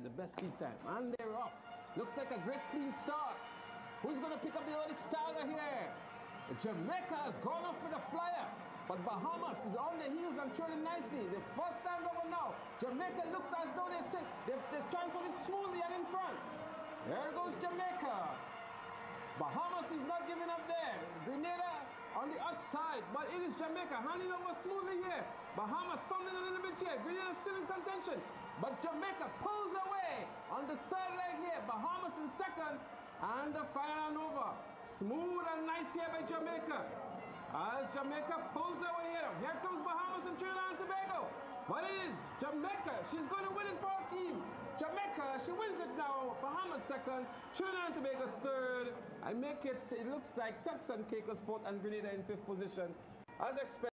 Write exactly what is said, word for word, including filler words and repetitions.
the best seat time. And they're off. Looks like a great clean start. Who's going to pick up the early starter here? Jamaica has gone off with a flyer, but Bahamas is on the heels and trailing nicely. The first time over now. Jamaica looks as though they take, they, they transferred it smoothly and in front. There goes Jamaica. Bahamas is not giving up there. Grenada on the outside, but it is Jamaica handing over smoothly here. Bahamas fumbling a little bit here. Grenada still in contention, but Jamaica pulls away on the third leg here. Bahamas in second, and the final over. Smooth and nice here by Jamaica. As Jamaica pulls away here. Here comes Bahamas and Trinidad and Tobago. But it is Jamaica. She's going to win it for her team. Jamaica, she wins it now. Bahamas second, Trinidad and Tobago third. I make it, it looks like Turks and Caicos fourth and Grenada in fifth position. As expected.